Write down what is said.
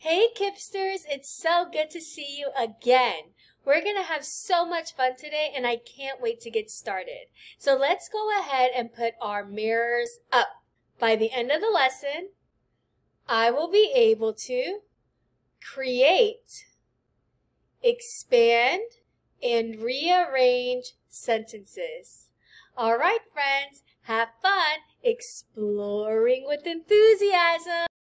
Hey Kipsters, it's so good to see you again. We're going to have so much fun today and I can't wait to get started. So let's go ahead and put our mirrors up. By the end of the lesson, I will be able to create, expand, and rearrange sentences. All right, friends, have fun exploring with enthusiasm.